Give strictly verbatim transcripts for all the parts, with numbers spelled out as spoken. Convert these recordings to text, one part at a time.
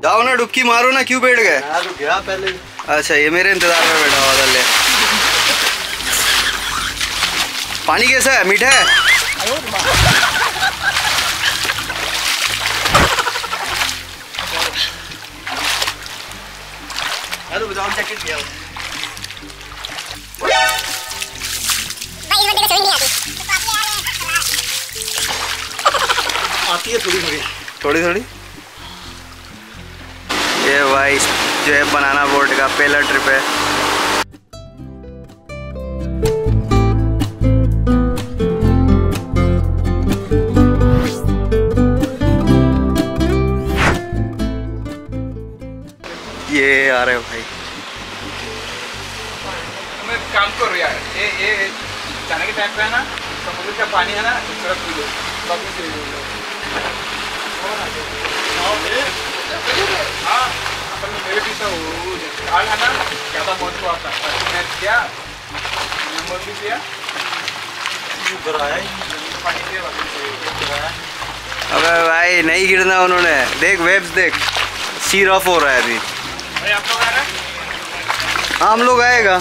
जाओ ना डुबकी मारो ना, क्यों बैठ गए? गया पहले। अच्छा ये मेरे इंतजार में बैठा हुआ था। ले पानी कैसा है? मीठा है? हेलो बताओ जैकेट लिया आती है थोड़ी थोड़ी थोड़ी थोड़ी। ये भाई जो है बनाना बोट का पहला ट्रिप है। ये आ रहे हो भाई, मैं काम कर रहा है। ये ये जाने के टाइम पे है ना, समुद्र का पानी है ना, इस तरफ पी लो, बाकी से हाँ अपन में मेरे पीछे वो काल है ना, क्या था मौत को आता है। मैं क्या नंबर भी दिया, उधर आया पानी के बाकी से। अबे भाई नहीं गिरना उन्होंने, देख वेव्स देख, सी रफ हो रहा है अभी। भाई आप लोग आ रहे हैं? हाँ हम लोग आएगा।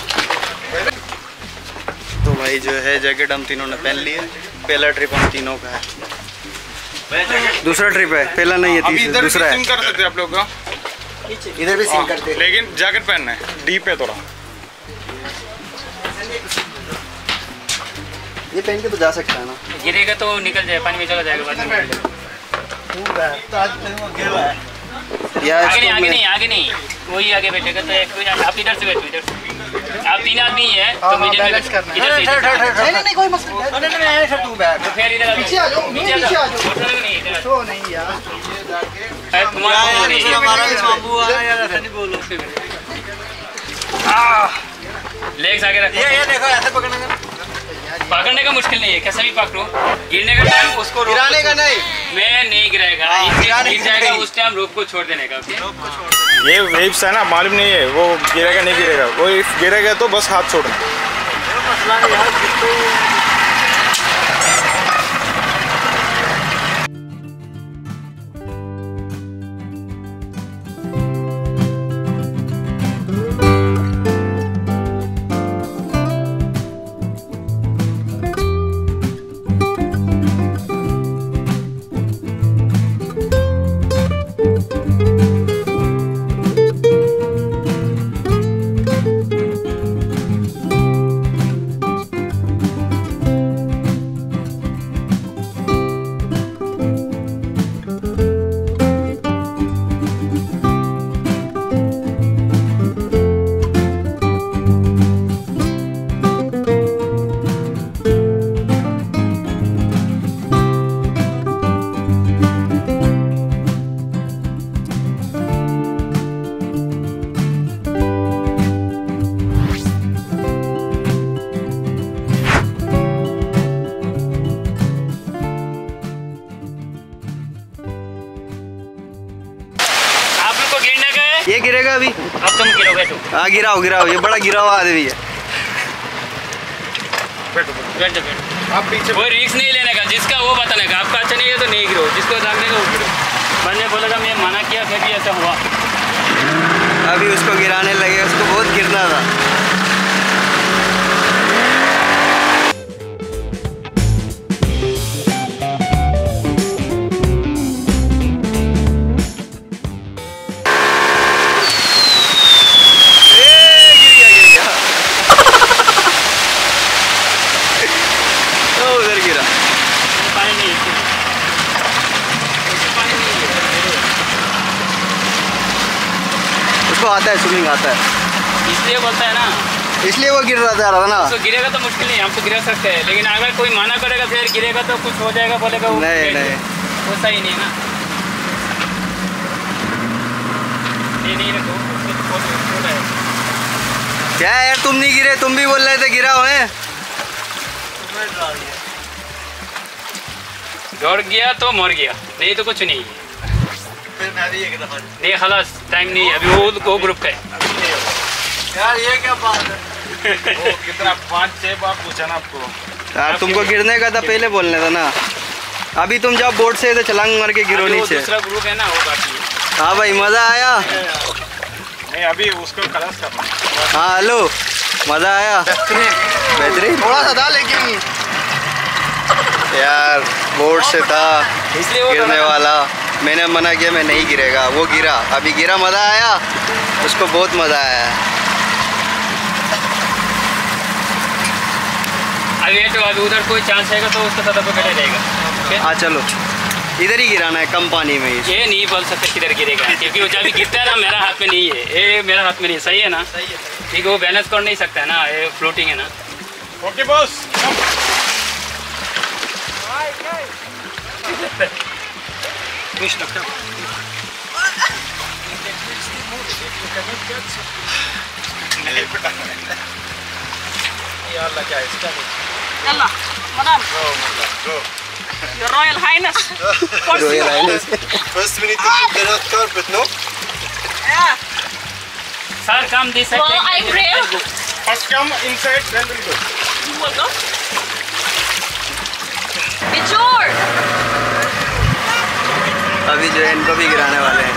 तो भाई जो है जैकेट हम तीनों ने पहन ली है। पहला ट्रिप हम तीनों का है। दूसरा ट्रिप है, पहला नहीं है, तीसरा दूसरा है। कर सकते हैं आप लोग का, इधर भी सिंग करते हैं, लेकिन जैकेट पहनना है, डीप है थोड़ा। ये पहन के तो जा सकता है ना, गिरेगा तो निकल जाए, पानी में चला जाएगा बाद में। या आगे नहीं आगे नहीं आगे नहीं, वही आगे बैठेगा तो एक आप इधर से बैठो, इधर से आप तीन आदमी है तो मुझे बैलेंस करना है। इधर से नहीं नहीं कोई मसला नहीं, नहीं नहीं ऐसा तू बैठ, तो फिर इधर पीछे आ जाओ, पीछे आ जाओ। नहीं इधर तो नहीं यार, तुम्हारा नहीं हमारा भी बाबू आ रहा है यार, ऐसा नहीं बोलो। लेग्स आगे रखो। ये ये देखो ऐसे पकड़ने का पकड़ने का मुश्किल नहीं है, कैसा भी पकड़ो। गिरने का टाइम उसको गिराने का नहीं, मैं नहीं गिराएगा, गिर जाएगा उस टाइम रोप को छोड़ देने का। रोप को छोड़। ये वेव्स है ना, मालूम नहीं है वो गिरेगा नहीं गिरेगा, वो गिरेगा तो बस हाथ छोड़ना। मसला नहीं यार, ये गिरेगा अभी। अब तुम गिरोगे तो हाँ गिराओ गिराओ, ये बड़ा गिरा हुआ आदमी है। बैठो बैठो बैठो। आप पीछे कोई रिस्क नहीं लेने का, जिसका वो बताने का। आपका अच्छा नहीं है तो नहीं गिरो, जिसको दागने का वो गिरो। मैंने बोला था, मैं मना किया, फिर भी ऐसा हुआ। अभी उसको गिराने लगे, उसको बहुत गिरना था। उसको आता है, स्विमिंग आता है, इसलिए बोलता है ना, इसलिए वो गिर रहा था ना। तो गिरेगा तो मुश्किल नहीं, हम तो गिरा सकते हैं, लेकिन अगर कोई माना करेगा फिर गिरेगा तो कुछ हो जाएगा, बोलेगा वो नहीं नहीं वो सही नहीं ना। ये नहीं रखो, क्या यार तुम नहीं गिरे, तुम भी बोल रहे थे गिरा हुए। दौड़ गया तो मर गया, नहीं तो कुछ नहीं। फिर मैं भी एक दफा नहीं खलास, टाइम नहीं है अभी, वो वो ग्रुप का है यार। ये क्या बात है, वो कितना पाँच छः बार पूछा ना आपको यार, तुमको गिरने का था पहले बोलने था ना। अभी तुम जाओ बोर्ड से तो छलांग मार के गिरो अभी वो नीचे। दूसरा ग्रुप है ना, वो बाकी है। हाँ भाई मज़ा आया। नहीं अभी उसको कलर्स करना। हाँ हेलो, मज़ा आया? बेहतरीन। थोड़ा सा था लेकिन यार बोर्ड से था गिरने वाला, मैंने मना किया मैं नहीं गिरेगा, वो गिरा, अभी गिरा, मज़ा आया उसको, बहुत मज़ा आया। अभी तो अभी उधर कोई चांस है तो उसका सदर पकड़े रहेगा। हाँ चलो, इधर ही गिराना है, कम पानी में ही। ये नहीं बोल सकते किधर गिरेगा, क्योंकि वो जब गिरता है ना मेरा हाथ में नहीं है, ये मेरा हाथ में नहीं, सही है ना? सही है। ठीक है, वो बैलेंस कर नहीं सकता है ना, ये फ्लोटिंग है ना। Okay boss. Yalla, madam. Your Royal Highness. Royal Highness. First we need to keep the red carpet, no? Yeah. Sir, come this side. Well, I'm brave. First come inside, then we'll go. You will go. Bijor. अभी जो है इनको भी गिराने वाले हैं।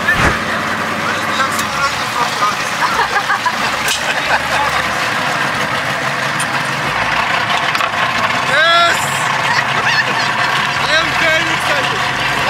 Yes! I am very excited.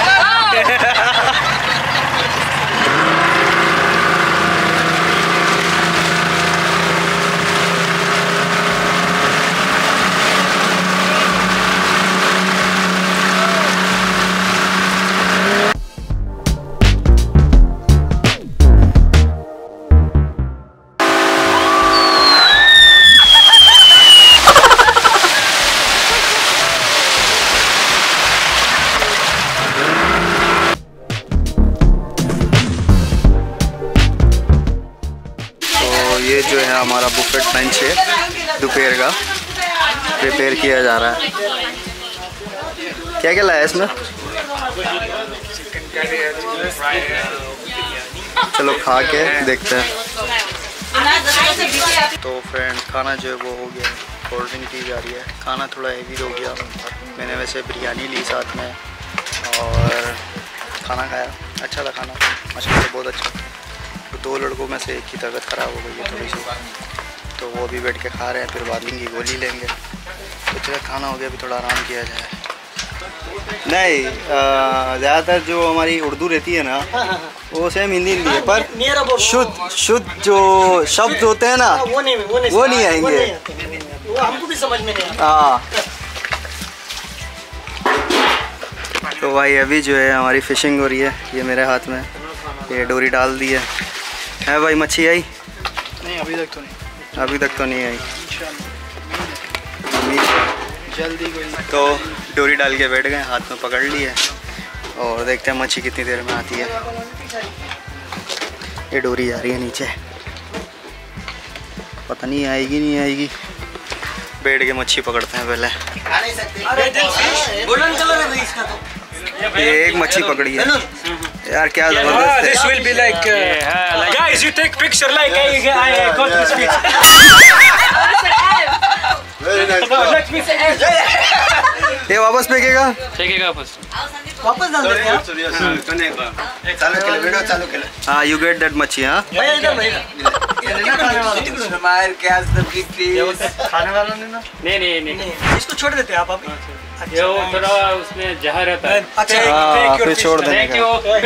ये जो है हमारा बुफेट लंच है दोपहर का, प्रिपेयर किया जा रहा है। क्या क्या लाया है इसमें? चलो खा के देखते हैं। तो फ्रेंड खाना जो है वो हो गया, कोल्ड ड्रिंक पी जा रही है, खाना थोड़ा हेवी हो गया। मैंने वैसे बिरयानी ली साथ में और खाना खाया, अच्छा था खाना, माशाल्लाह से बहुत अच्छा। तो दो लड़कों में से एक की तबीयत ख़राब हो गई है थोड़ी सी, तो वो भी बैठ के खा रहे हैं, फिर वार्निंग की गोली लेंगे। तो चलो खाना हो गया, अभी थोड़ा आराम किया जाए। नहीं ज़्यादातर जो हमारी उर्दू रहती है ना वो सेम हिंदी हिंदी है, पर शुद्ध शुद्ध जो शब्द होते हैं ना वो नहीं वो नहीं वो नहीं आएंगे, वो हमको भी समझ में नहीं आता। हाँ। तो भाई अभी जो है हमारी फ़िशिंग हो रही है, ये मेरे हाथ में ये डोरी डाल दी है। है भाई मच्छी आई? नहीं अभी तक तो नहीं, अभी तक तो नहीं आई, जल्दी कोई। तो डोरी डाल के बैठ गए, हाथ में पकड़ ली है और देखते हैं मच्छी कितनी देर में आती है। ये डोरी जा रही है नीचे, पता नहीं आएगी नहीं आएगी, बैठ के मच्छी पकड़ते हैं पहले। गोल्डन कलर है इसका तो। ये एक मच्छी पकड़ी है यार, क्या जबरदस्त है। This will be like uh, guys, you take picture like I I got this picture. Very nice. Let me say. ये वापस फेंकेगा? फेंकेगा वापस। वापस डाल देते हैं। चालू के लिए वीडियो चालू के लिए। हाँ, यू गेट दैट मच्छी। हाँ भैया इधर भैया। हमारे क्या सब्जी प्लीज। खाने वाला नहीं ना? नहीं नहीं नहीं, नहीं, इसको छोड़ देते हैं आप अभी। ये वो थोड़ा उसमें जहर रहता है। अच्छा हाँ, फिर छोड़ देने थैंक का। यू।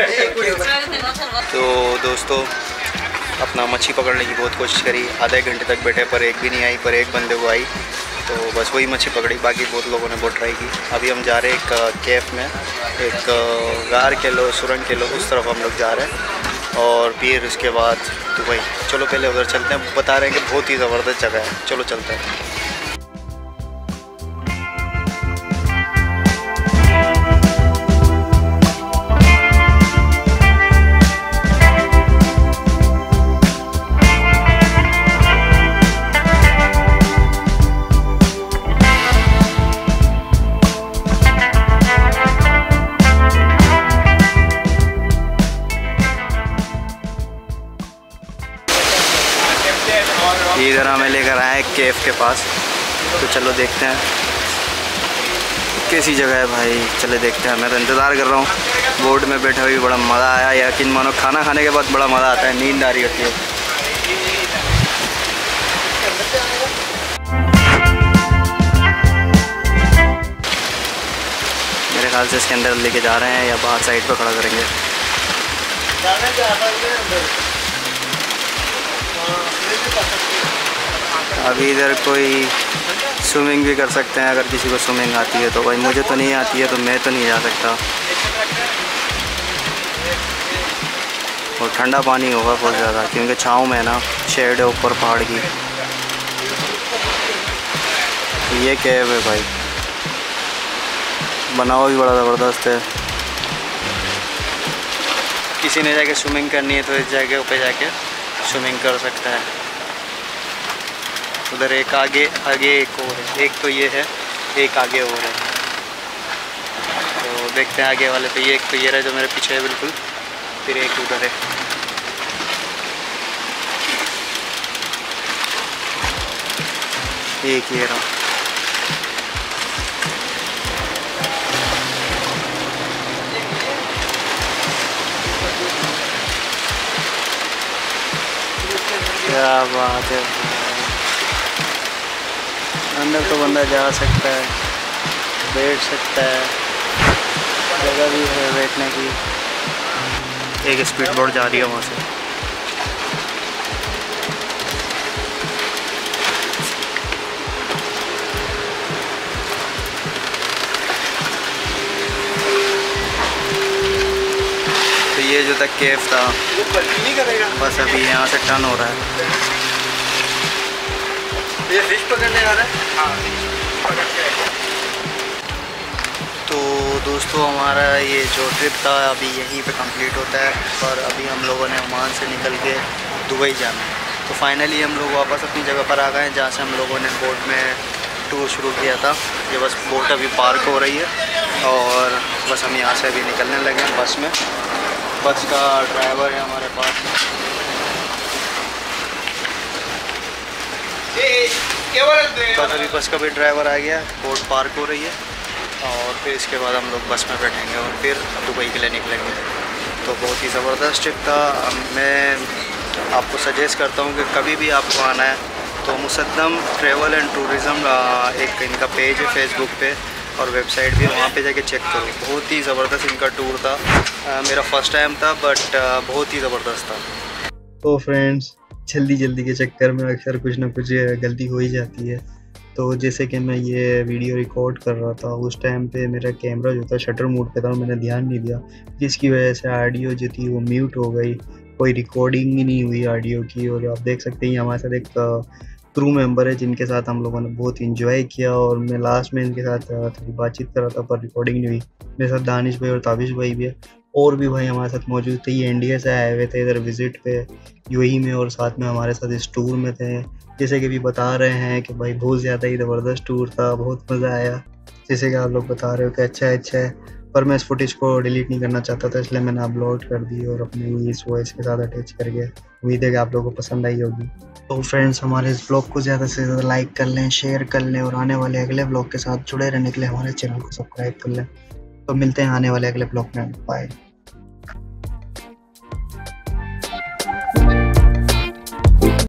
तो दोस्तों अपना मच्छी पकड़ने की बहुत कोशिश करी, आधे घंटे तक बैठे पर एक भी नहीं आई, पर एक बंदे को आई तो बस वही मच्छी पकड़ी, बाकी बहुत लोगों ने बहुत ट्राई की। अभी हम जा रहे हैं एक कैफ में, एक गार के लो सुरंग के लो उस तरफ हम लोग जा रहे हैं, और फिर उसके बाद दुबई। चलो पहले उधर चलते हैं, बता रहे हैं कि बहुत ही ज़बरदस्त जगह है, चलो चलते हैं। इधर हमें लेकर आए हैं केफ के पास, तो चलो देखते हैं कैसी जगह है भाई, चले देखते हैं। मैं तो इंतज़ार कर रहा हूँ। बोर्ड में बैठा हुई बड़ा मज़ा आया। यकीन मानो खाना खाने के बाद बड़ा मज़ा आता है, नींद आ रही होती है। मेरे ख्याल से इसके अंदर लेके जा रहे हैं या बाहर साइड पर खड़ा करेंगे। अभी इधर कोई स्विमिंग भी कर सकते हैं, अगर किसी को स्विमिंग आती है तो। भाई मुझे तो नहीं आती है तो मैं तो नहीं जा सकता। और ठंडा पानी होगा बहुत ज़्यादा, क्योंकि छाँव में ना, शेड है ऊपर पहाड़ की। ये कैब है भाई, बनाओ भी बड़ा ज़बरदस्त है। किसी ने जाके स्विमिंग करनी है तो इस जगह पे जाके स्विमिंग कर सकता है। उधर एक आगे आगे एक और है, एक तो ये है, एक आगे और है। तो देखते हैं आगे वाले पे। ये एक तो ये रहा जो मेरे पीछे है बिल्कुल, फिर एक उधर है। एक ये रहा। क्या बात है, अंदर तो बंदा जा सकता है, बैठ सकता है, जगह भी है बैठने की। एक स्पीड बोट जा रही है वहाँ से। तो ये जो तक केव था बस अभी यहाँ से टर्न हो रहा है। ये फिश पकड़ने आ रहा है। हाँ, पकड़ के तो दोस्तों हमारा ये जो ट्रिप था अभी यहीं पे कंप्लीट होता है, और अभी हम लोगों ने ओमान से निकल के दुबई जाना है। तो फाइनली हम लोग वापस अपनी जगह पर आ गए हैं, जहाँ से हम लोगों ने बोट में टूर शुरू किया था। ये बस बोट अभी पार्क हो रही है और बस हम यहाँ से अभी निकलने लगे हैं बस में। बस का ड्राइवर है हमारे पास। बस अभी बस का भी ड्राइवर आ गया, बोट पार्क हो रही है और फिर इसके बाद हम लोग बस में बैठेंगे और फिर दुबई के लिए निकलेंगे। तो बहुत ही ज़बरदस्त ट्रिप था। मैं आपको सजेस्ट करता हूँ कि कभी भी आपको आना है तो मुसद्दम ट्रैवल एंड टूरिज़म एक इनका पेज है फेसबुक पे और वेबसाइट भी, वहाँ पे जाके चेक करो। बहुत ही ज़बरदस्त इनका टूर था। आ, मेरा फ़र्स्ट टाइम था बट आ, बहुत ही ज़बरदस्त था। तो फ्रेंड्स, जल्दी जल्दी के चक्कर में अक्सर कुछ ना कुछ गलती हो ही जाती है। तो जैसे कि मैं ये वीडियो रिकॉर्ड कर रहा था, उस टाइम पे मेरा कैमरा जो था शटर मोड पे था, मैंने ध्यान नहीं दिया, जिसकी वजह से ऑडियो जो थी वो म्यूट हो गई, कोई रिकॉर्डिंग ही नहीं हुई ऑडियो की। और आप देख सकते हैं हमारे साथ एक क्रू मेंबर है जिनके साथ हम लोगों ने बहुत इंजॉय किया, और मैं लास्ट में इनके साथ थोड़ी बातचीत कर रहा था पर रिकॉर्डिंग नहीं हुई। मेरे साथ दानिश भाई और ताबिश भाई भी है, और भी भाई हमारे साथ मौजूद थे। ये इंडिया से आए हुए थे इधर विज़िट पे यूएई में, और साथ में हमारे साथ इस टूर में थे। जैसे कि भी बता रहे हैं कि भाई बहुत ज़्यादा ही ज़बरदस्त टूर था, बहुत मज़ा आया। जैसे कि आप लोग बता रहे हो कि अच्छा है अच्छा है, पर मैं इस फुटेज को डिलीट नहीं करना चाहता था, इसलिए मैंने अपलोड कर दी और अपनी इस वॉइस के साथ अटैच करके। उम्मीद है कि आप लोगों को पसंद आई होगी। तो फ्रेंड्स, हमारे इस ब्लॉग को ज़्यादा से ज़्यादा लाइक कर लें, शेयर कर लें, और आने वाले अगले ब्लॉग के साथ जुड़े रहने के लिए हमारे चैनल को सब्सक्राइब कर लें। तो मिलते हैं आने वाले अगले ब्लॉग में। बाय।